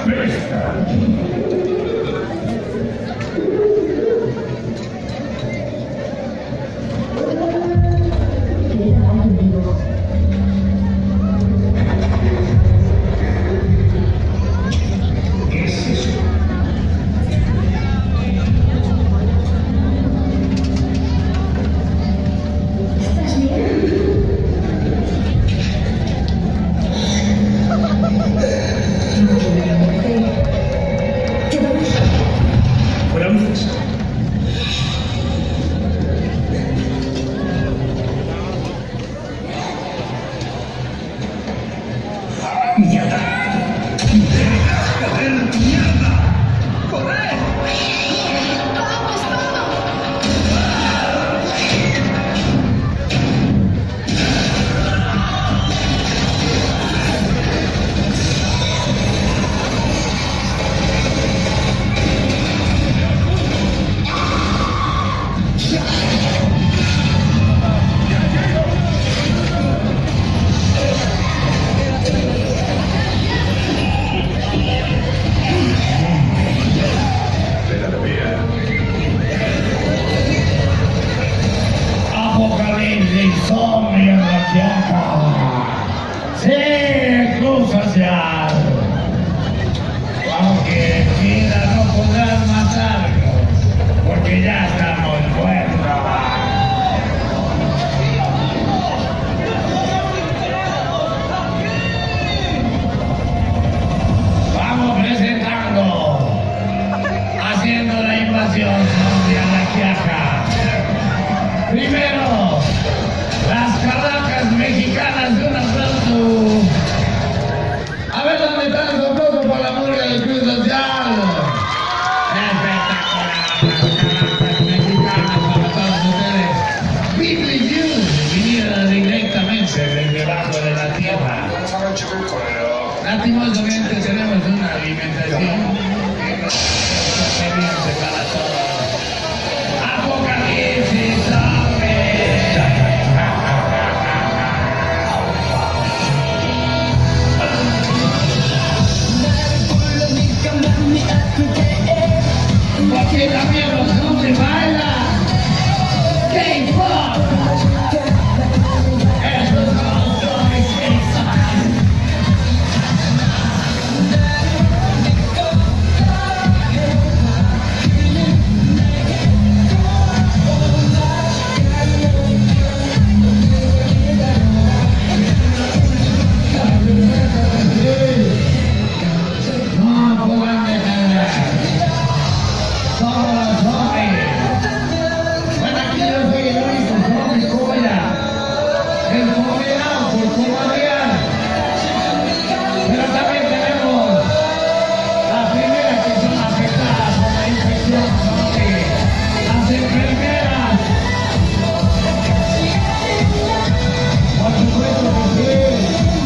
Festa. ¿Qué es eso? ¿Estás bien? Fuera luces. ¡Mierda! ¡Joder, mierda! ¡Corre! ¡Vamos, vamos! Apocalipsis, zombie en la tierra. Sí, Club Social. Aunque quiera no podrán matarnos, porque ya estamos muertos. Vamos presentando, haciendo la invasión zombie a la tierra. Primero, las caracas mexicanas de un aplauso. A ver dónde está el aplauso por la murga del Club Social. Espectacular, las caracas mexicanas para todos ustedes. Beatley Juice, vinieron directamente desde debajo de la tierra. Lastimosamente tenemos una alimentación que no es para todos. Apocalipsis, porque también los hombres bailan. K-pop. Estos son los hombres K-pop. No puedan detener. Somos los hombres. Bueno, aquí yo soy el único zombie joya. El condenado por cobardear. Pero también tenemos las primeras que son afectadas por la infección zombie. Las enfermeras. Por supuesto que sí.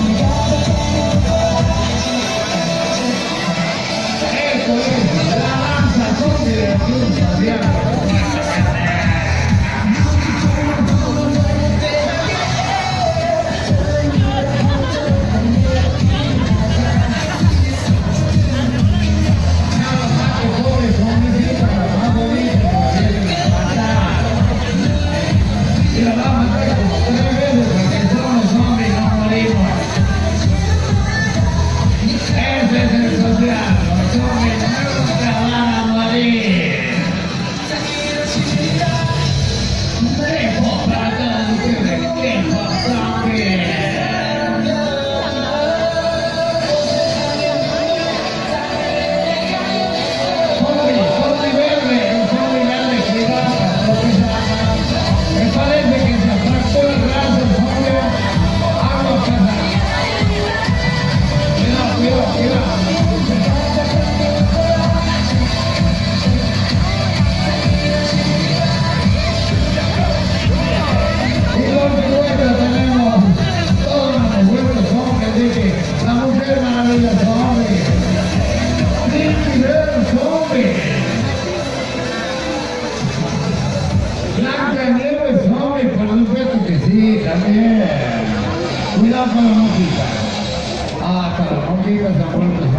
Eso es la danza zombie del Club Social. Y la vamos a matar como 3 veces porque somos zombies, no morimos. Ese es el social, los zombies nunca van a morir. Tiempo para todos ustedes, tiempo zombie. Zombie verde, el zombie verde que baja, lo que se llama. Me parece que se fracturó el brazo el zombie. Hablo casado. Cuidado. Y donde luego tenemos todos los buenos hombres, dije, la mujer maravillosa hombre, Nicky hombre, Blancanieves hombre, por supuesto que sí, también. Cuidado con la música. Hasta las monjitas han vuelto